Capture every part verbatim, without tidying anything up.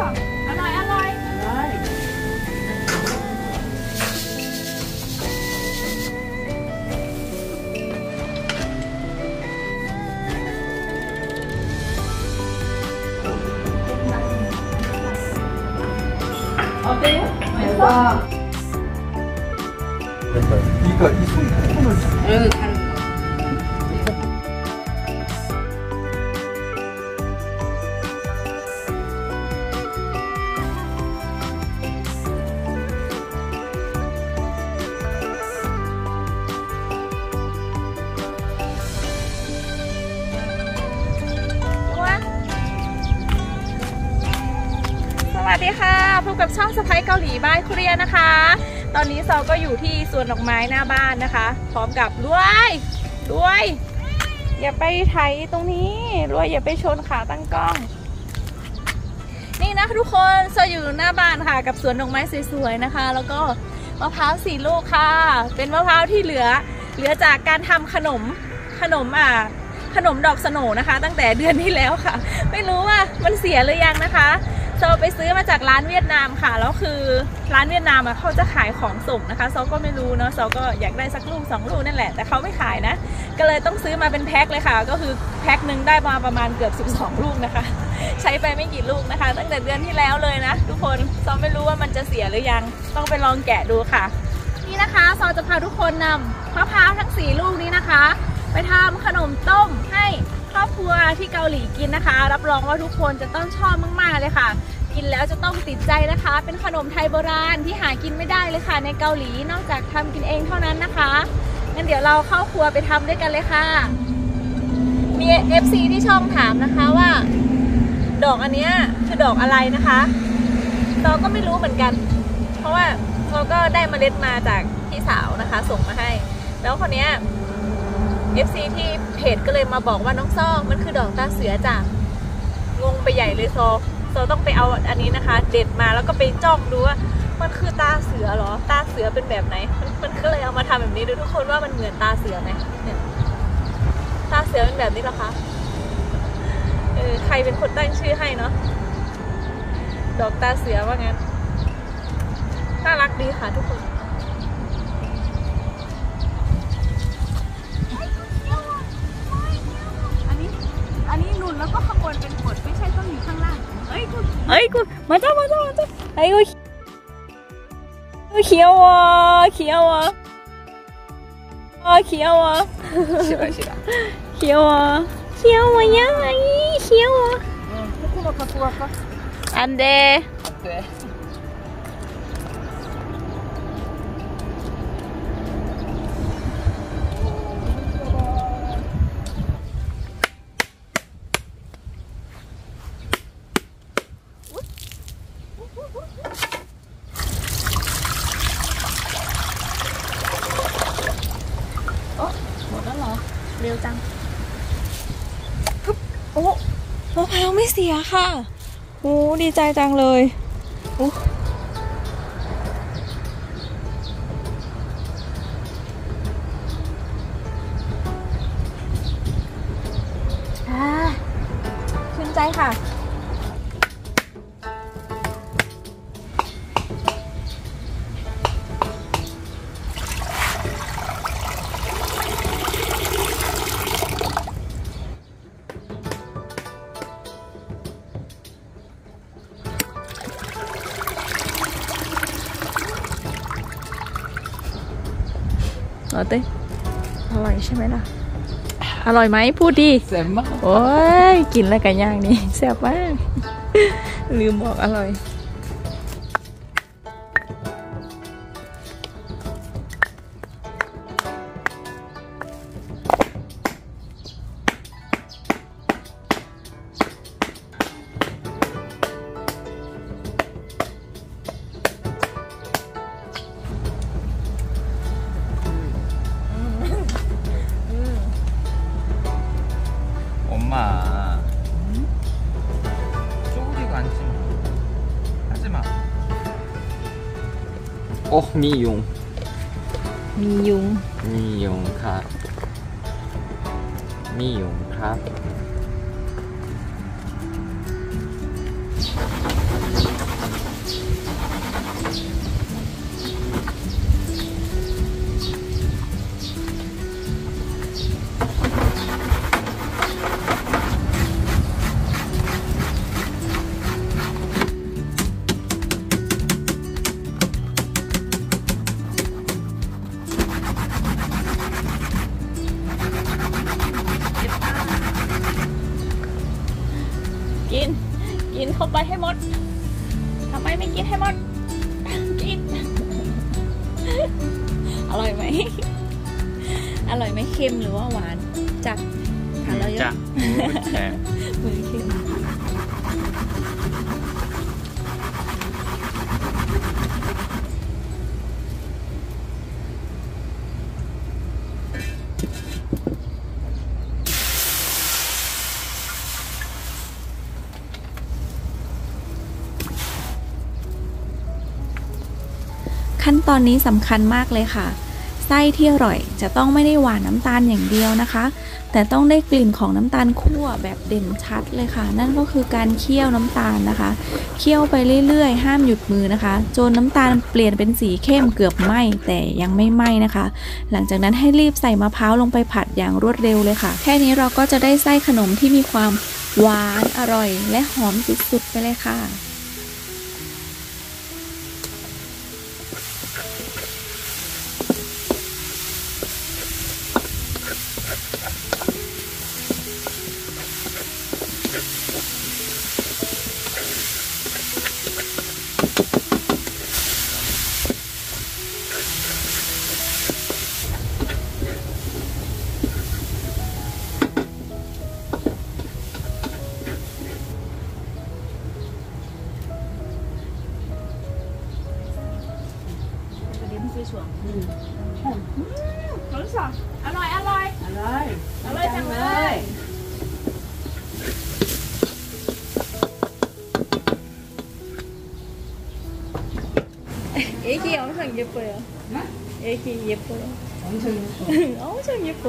อร่อยอร่อย 어때요? 맛있어? 그러니까 이 손, 손을 응, 다른 거. 우와. สวัสดีค่ะพบกับช่องสะพ้ายเกาหลีบ้านคุเรียนะคะตอนนี้เราก็อยู่ที่สวนดอกไม้หน้าบ้านนะคะพร้อมกับรวยรวยอย่าไปไถตรงนี้รวยอย่าไปชนขาตั้งกล้องนี่นะทุกคนเราอยู่หน้าบ้านค่ะกับสวนดอกไม้สวยๆนะคะแล้วก็มะพร้าวสี่ลูกค่ะเป็นมะพร้าวที่เหลือเหลือจากการทำขนมขนมอ่ะขนมดอกสโหน่นะคะตั้งแต่เดือนที่แล้วค่ะไม่รู้ว่ามันเสียหรือยังนะคะโซไปซื้อมาจากร้านเวียดนามค่ะแล้วคือร้านเวียดนามอ่ะเขาจะขายของส่งนะคะโซก็ไม่รู้เนาะโซก็อยากได้สักลูกสองลูกนั่นแหละแต่เขาไม่ขายนะก็เลยต้องซื้อมาเป็นแพ็คเลยค่ะก็คือแพ็คหนึ่งได้มาประมาณเกือบสิบสองลูกนะคะใช้ไปไม่กี่ลูกนะคะตั้งแต่เดือนที่แล้วเลยนะทุกคนโซไม่รู้ว่ามันจะเสียหรือยังต้องไปลองแกะดูค่ะนี่นะคะโซจะพาทุกคนนำมะพร้าวทั้งสี่ลูกนี้นะคะไปทำขนมต้มให้ครอบครัวที่เกาหลีกินนะคะรับรองว่าทุกคนจะต้องชอบมากๆเลยค่ะกินแล้วจะต้องติดใจนะคะเป็นขนมไทยโบราณที่หากินไม่ได้เลยค่ะในเกาหลีนอกจากทำกินเองเท่านั้นนะคะงั้นเดี๋ยวเราเข้าครัวไปทำด้วยกันเลยค่ะมี เอฟ ซี ที่ช่องถามนะคะว่าดอกอันนี้คือดอกอะไรนะคะเราก็ไม่รู้เหมือนกันเพราะว่าเราก็ได้เมล็ดมาจากพี่สาวนะคะส่งมาให้แล้วคนนี้ เอฟ ซี ที่เพจก็เลยมาบอกว่าน้องซ่องมันคือดอกตาเสือจ้ะงงไปใหญ่เลยโซโซต้องไปเอาอันนี้นะคะเด็ดมาแล้วก็ไปจ้องดูว่ามันคือตาเสือเหรอตาเสือเป็นแบบไหนมันมันก็เลยเอามาทำแบบนี้ดูทุกคนว่ามันเหมือนตาเสือไหมเนี่ยตาเสือเป็นแบบนี้เหรอคะเออใครเป็นคนตั้งชื่อให้เนาะดอกตาเสือว่างั้นน่ารักดีค่ะทุกคนอันนี้หนุนแล้วก็ข้างบนเป็นขดไม่ใช่ต้องอยู่ข้างล่างเฮ้ยกูเฮ้ยกูมาจ้ามาจ้ามาจ้าไอ้กูเขียวอ่ะเขียวอ่ะเขียวอ่ะเขียวอ่ะเขียวอ่ะเขียวอ่ะยังไงเขียวอ่ะอันเดเร็วจังโอ้มะพร้าวไม่เสียค่ะโอ้ดีใจจังเลยโอ้ชื่นใจค่ะอร่อยอร่อยใช่ไหมล่ะอร่อยไหมพูดดิแซ่บมากโอ้ยกินแล้วกันย่างนี่แซ่บมากลืมบอกอร่อย 엄마 쪼그리고 앉지 하지마 어 미용 미용 미용 카 미용 카 ทำไมไม่กินให้หมดกิน อร่อยไหม อร่อยไหมเค็มหรือว่าหวานจัดทานแล้วเยอะจ้ะแข็งมือเค็มขั้นตอนนี้สำคัญมากเลยค่ะไส้ที่อร่อยจะต้องไม่ได้หวานน้ำตาลอย่างเดียวนะคะแต่ต้องได้กลิ่นของน้ำตาลคั่วแบบเด่นชัดเลยค่ะนั่นก็คือการเคี่ยวน้ำตาลนะคะเคี่ยวไปเรื่อยๆห้ามหยุดมือนะคะจนน้ำตาลเปลี่ยนเป็นสีเข้มเกือบไหม้แต่ยังไม่ไหม้นะคะหลังจากนั้นให้รีบใส่มะพร้าวลงไปผัดอย่างรวดเร็วเลยค่ะแค่นี้เราก็จะได้ไส้ขนมที่มีความหวานอร่อยและหอมสุดๆไปเลยค่ะรู้สึกอร่อยอร่อยอร่อยอร่อยจังเลย애기 엄청 예뻐요. 애기 예뻐요. 엄청 예뻐. 엄청 예뻐.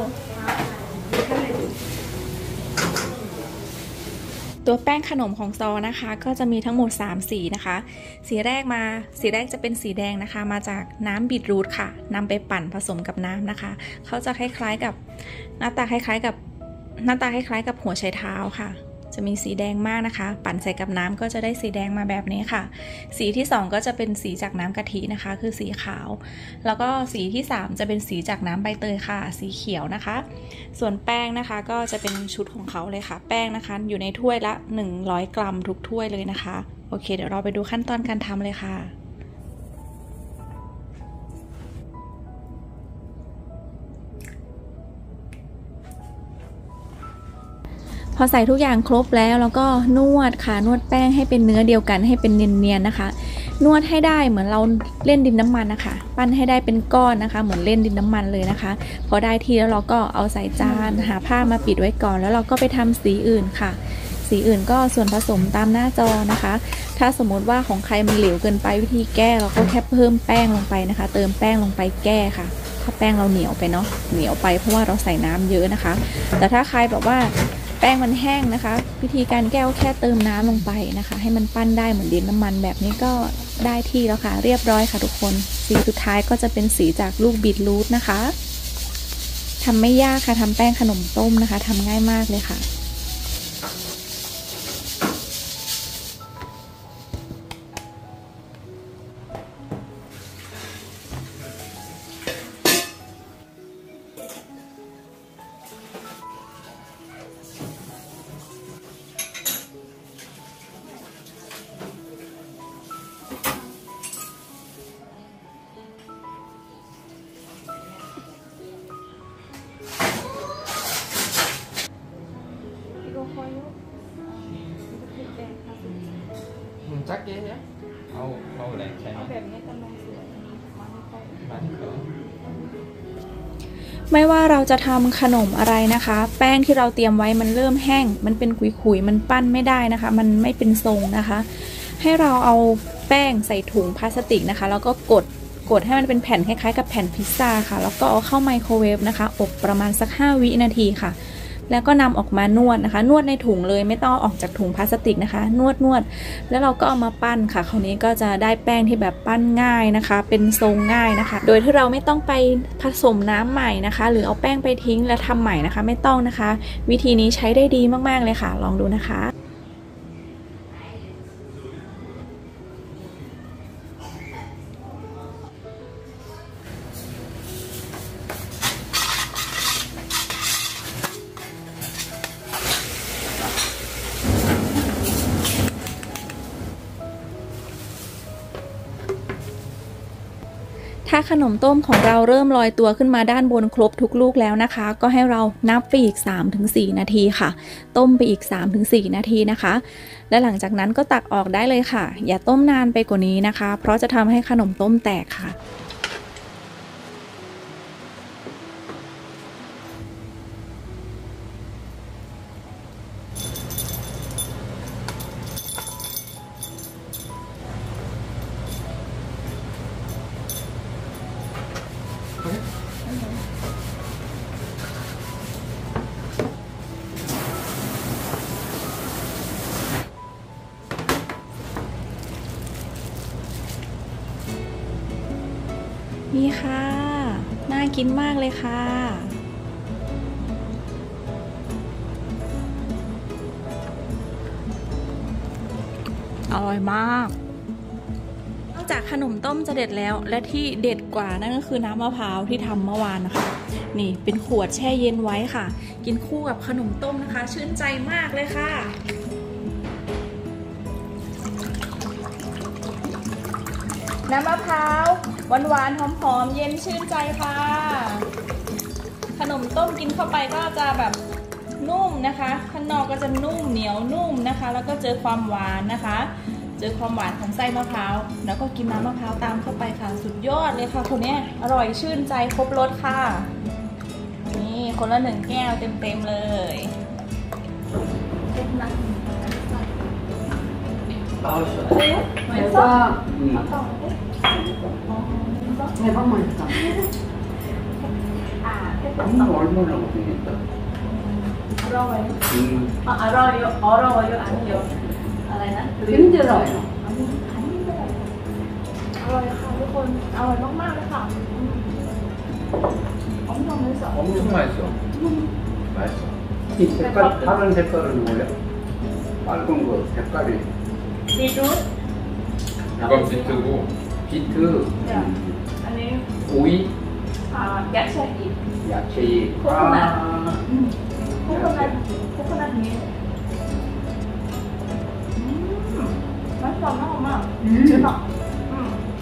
ตัวแป้งขนมของซอนะคะก็จะมีทั้งหมดสามสีนะคะสีแรกมาสีแรกจะเป็นสีแดงนะคะมาจากน้ำบีทรูทค่ะนำไปปั่นผสมกับน้ำนะคะเขาจะคล้ายๆกับหน้าตาคล้ายๆกับหน้าตาคล้ายๆกับหัวไชเท้าค่ะจะมีสีแดงมากนะคะปั่นใส่กับน้ำก็จะได้สีแดงมาแบบนี้ค่ะสีที่สองก็จะเป็นสีจากน้ำกะทินะคะคือสีขาวแล้วก็สีที่สามจะเป็นสีจากน้ำใบเตยค่ะสีเขียวนะคะส่วนแป้งนะคะก็จะเป็นชุดของเขาเลยค่ะแป้งนะคะอยู่ในถ้วยละหนึ่งร้อยกรัมทุกถ้วยเลยนะคะโอเคเดี๋ยวเราไปดูขั้นตอนการทำเลยค่ะพอใส่ทุกอย่างครบแล้วแล้วก็นวดค่ะนวดแป้งให้เป็นเนื้อเดียวกันให้เป็นเนียนๆนะคะนวดให้ได้เหมือนเราเล่นดินน้ำมันนะคะปั้นให้ได้เป็นก้อนนะคะเหมือนเล่นดินน้ำมันเลยนะคะพอได้ทีแล้วเราก็เอาใส่จานหาผ้ามาปิดไว้ก่อนแล้วเราก็ไปทำสีอื่นค่ะสีอื่นก็ส่วนผสมตามหน้าจอนะคะถ้าสมมติว่าของใครมันเหลวเกินไปวิธีแก้เราก็แค่เพิ่มแป้งลงไปนะคะเติมแป้งลงไปแก้ค่ะถ้าแป้งเราเหนียวไปเนาะเหนียวไปเพราะว่าเราใส่น้ำเยอะนะคะแต่ถ้าใครแบบว่าแป้งมันแห้งนะคะวิธีการแก้วแค่เติมน้ำลงไปนะคะให้มันปั้นได้เหมือนดินน้ำมันแบบนี้ก็ได้ที่แล้วค่ะเรียบร้อยค่ะทุกคนสีสุดท้ายก็จะเป็นสีจากลูกบีทรูทนะคะทำไม่ยากค่ะทำแป้งขนมต้มนะคะทำง่ายมากเลยค่ะ 작게 해요? 아우 아우 네. แบบนี้กำลังสวย 맛있어. ไม่ว่าเราจะทำขนมอะไรนะคะแป้งที่เราเตรียมไว้มันเริ่มแห้งมันเป็นขุยๆมันปั้นไม่ได้นะคะมันไม่เป็นทรงนะคะให้เราเอาแป้งใส่ถุงพลาสติกนะคะแล้วก็กดกดให้มันเป็นแผ่นคล้ายๆกับแผ่นพิซซ่าค่ะแล้วก็เอาเข้าไมโครเวฟนะคะอบประมาณสักห้าวินาทีค่ะแล้วก็นำออกมานวดนะคะนวดในถุงเลยไม่ต้องออกจากถุงพลาสติกนะคะนวดนวดแล้วเราก็เอามาปั้นค่ะคราวนี้ก็จะได้แป้งที่แบบปั้นง่ายนะคะเป็นทรงง่ายนะคะโดยที่เราไม่ต้องไปผสมน้ำใหม่นะคะหรือเอาแป้งไปทิ้งแล้วทำใหม่นะคะไม่ต้องนะคะวิธีนี้ใช้ได้ดีมากๆเลยค่ะลองดูนะคะถ้าขนมต้มของเราเริ่มลอยตัวขึ้นมาด้านบนครบทุกลูกแล้วนะคะก็ให้เรานับไปอีก สามถึงสี่ นาทีค่ะต้มไปอีก สามถึงสี่ นาทีนะคะและหลังจากนั้นก็ตักออกได้เลยค่ะอย่าต้มนานไปกว่านี้นะคะเพราะจะทำให้ขนมต้มแตกค่ะนี่ค่ะน่ากินมากเลยค่ะอร่อยมากนอกจากขนมต้มจะเด็ดแล้วและที่เด็ดกว่านั่นก็คือน้ำมะพร้าวที่ทำเมื่อวานนะคะนี่เป็นขวดแช่เย็นไว้ค่ะกินคู่กับขนมต้มนะคะชื่นใจมากเลยค่ะน้ำมะพร้าวหวานๆหอมๆเย็นชื่นใจค่ะขนมต้มกินเข้าไปก็จะแบบนุ่มนะคะข้างนอกก็จะนุ่มเหนียวนุ่มนะคะแล้วก็เจอความหวานนะคะเจอความหวานของไส้มะพร้าวแล้วก็กินน้ำมะพร้าวตามเข้าไปค่ะสุดยอดเลยค่ะคนนี้อร่อยชื่นใจครบรสค่ะนี่คนละหนึ่งแก้วเต็มๆเลย 대박맛있다. 아, 엄마 얼마나 고생했다. 어려워요? 음. 아, 알아요? 어려워요? 아니요. 알아요? 힘들어요. 아니, 안 힘들어요. 어려워요, 여러분. 어려워, 막막해요. 엄청 맛있어. 엄청 맛있어. 음. 맛있어. 이 색깔, 다른 색깔은 뭐야? 빨간 거 색깔이. 비주? 이건 비트고. 비트. 네. 아니. 오이. 아, 야채잎. 야채잎. 코코넛. 아. 음. 코코넛. 코코넛 밀. 음. 맛있어, 엄마. 음. 대박. 음.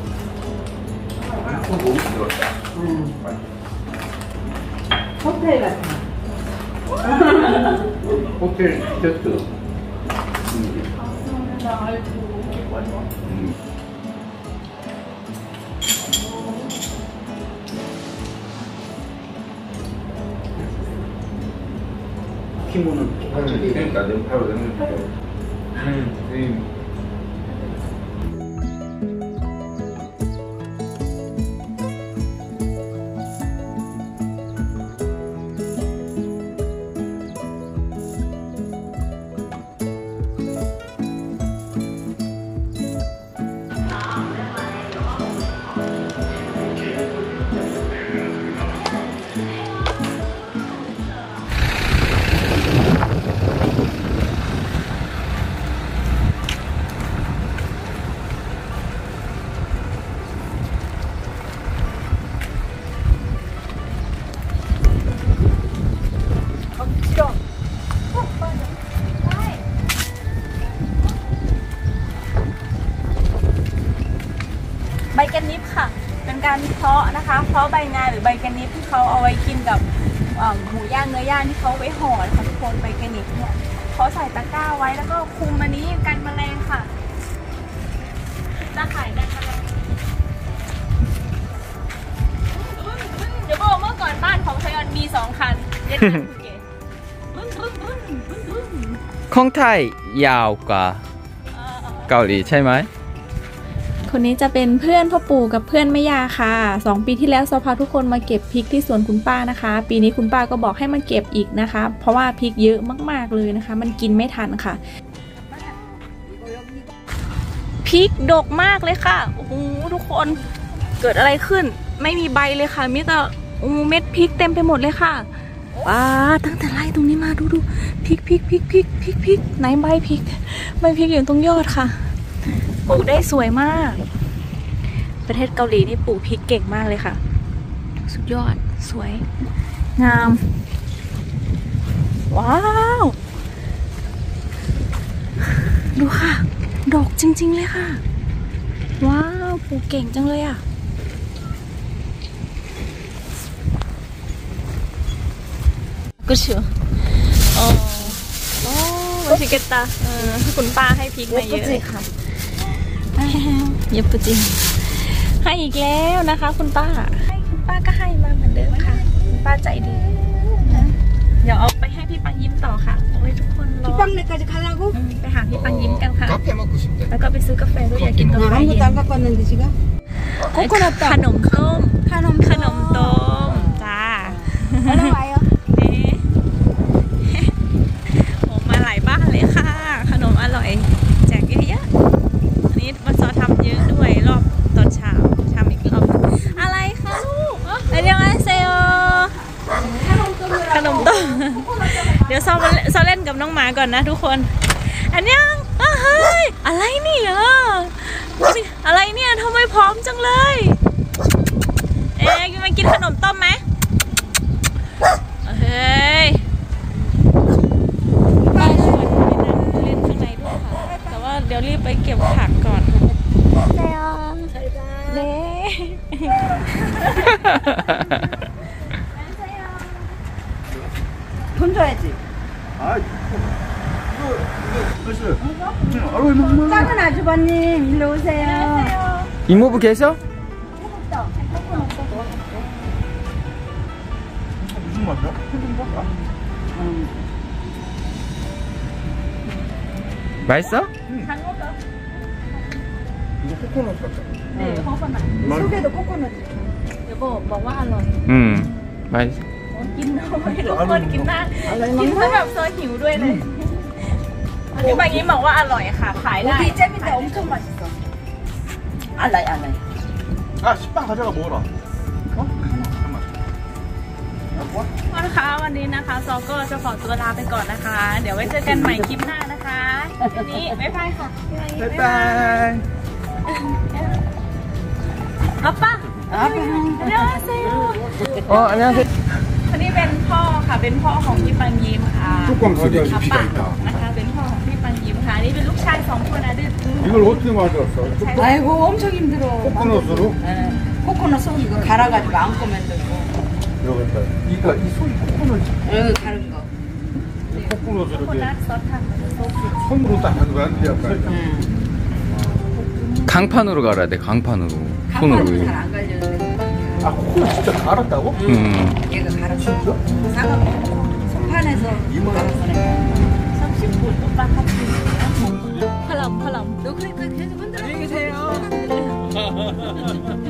또 너무 부드럽다. 음. 맛있어. 호텔 같아. 호텔 디저트. 음. 나 알고 이거죠. 음. 피부는 똑같이. 음, 그러니까 내 바로 내 눈. 음, 음.ใบแกนิฟค่ะเป็นการเพาะนะคะเพาะใบงาหรือใบแกนิฟที่เขาเอาไว้กินกับหมูย่างเนื้อย่างที่เขาไว้ห่อค่ะทุกคนใบแกนิฟเนี่ยเขาใส่ตะกร้าไว้แล้วก็คุมอันนี้กันแมลงค่ะตะข่ายกันแมลงเดี๋ยวบอกเมื่อก่อนบ้านของไทยอนมีสองคันเย็นภูเก็ตของไทยยาวกว่าเกาหลีใช่ไหมคนนี้จะเป็นเพื่อนพ่อปู่กับเพื่อนแม่ยาค่ะสองปีที่แล้วซอพาทุกคนมาเก็บพริกที่สวนคุณป้านะคะปีนี้คุณป้าก็บอกให้มาเก็บอีกนะคะเพราะว่าพริกเยอะมากๆเลยนะคะมันกินไม่ทันค่ะพริกดกมากเลยค่ะโอ้โหทุกคนเกิดอะไรขึ้นไม่มีใบเลยค่ะมีแต่เม็ดพริกเต็มไปหมดเลยค่ะว้าตั้งแต่ไล่ตรงนี้มาดูดูพริกพริกพริกพริกพริกพริกไหนใบพริกใบพริกอยู่ตรงยอดค่ะปลูกได้สวยมากประเทศเกาหลีนี่ปลูกพริกเก่งมากเลยค่ะสุดยอดสวยงามว้าวดูค่ะดอกจริงๆเลยค่ะว้าวปลูกเก่งจังเลยอ่ะ 그쵸? 어, 어, 맛있겠다. 어, คุณป้าให้พริกมาเยอะเลยค่ะเย็บปุจิให้อีกแล้วนะคะคุณป้าให้คุณป้าก็ให้มาเหมือนเดิมค่ะคุณป้าใจดีเดี๋ยวเอาไปให้พี่ปังยิ้มต่อค่ะเอาไว้ทุกคนรอ 피빵내까지 가려고? ไปหาพี่ปังยิ้มกันค่ะ 카페 먹고 싶대. แล้วก็ไปซื้อกาแฟด้วยอยากกินกาแฟ 아, เย็ 아무것도 น 안 갖고 왔는데 지금? ขนมต้ม 카놈 ขนมต้มจ้า 얼른 와요. นี่ผมมาหลายบ้านเลยค่ะ ขนมอร่อยแจกเยอะๆอันนี้วันซอทำเยอะด้วยรอบตอนเช้าทำอีกรอบอะไรคะลูกอันยังไงเซลขนมต้มเดี๋ยวซอมาซอเล่นกับน้องหมาก่อนนะทุกคนอันยังเฮ้ยอะไรเนี่ยอะไรเนี่ยทำไมพร้อมจังเลยเอ๊ะมากินขนมต้มไหมเฮ้ยป้าชวนไปนั่งเล่นข้างในด้วยค่ะแต่ว่าเดี๋ยวรีบไปเก็บผักก่อนเซลเล่ 돈 줘야지. 아, 이거, 이거, 글쎄. 아유, 이거 작은 아주버님 일로 오세요. 이모부 계셔? 무슨 맛이야? 맛있어? 이거 코코넛 같아. 네, 코코넛. 속에도 코코넛. 여보, 먹어 알로이. 응. 맛있어. กินด้วยทุกคนกินได้กินเพื่อแบบซอยหิวด้วยเลยพี่บางยิ้มบอกว่าอร่อยค่ะขายได้ 여기 잼인데 엄청 맛있어. 알라이 알라이. 아, 식빵 가져가 먹어라. 어? 잠깐만. นะคะวันนี้นะคะซอก็จะขอตัวลาไปก่อนนะคะ เดี๋ยวไว้เจอกันใหม่คลิปหน้านะคะวันนี้บ๊ายบายค่ะ 바이바이. 아빠 안녕하세요 어, 안녕하세요. อันนี้เป็นพ่อค่ะเป็นพ่อของพี่ปังยิ้มค่ะ 뚜껑 속에 อา 깊이가 ปะ 있다. นะคะเป็นพ่อของพี่ปังยิ้มค่ะนี่เป็นลูกชายสองคนนะดื้อ 이걸 어떻게 만들었어? 아이고 엄청 힘들어. 코코넛으로? 네. 코코넛 속 이거 갈아가지고 안고 만들고. 이러겠다. 이거 이 속이 코코넛. 여기 가른 거. 코코넛을 คน 이렇게 นัดซอสทำมันจะซุปอยู่ 손으로 딱 하는 거야? 약간. 응. 강판으로 갈아야 돼, 강판으로. 간판은 손으로. 잘안 갈려는데. 아, 코코넛 진짜 갈았다고? 응. 얘가 갈았어. 사과 손판에서 갈았어. 삼십 분 오빠 같이 팔람 팔람 너 그러니까 계속 흔들어. 안녕히 계세요.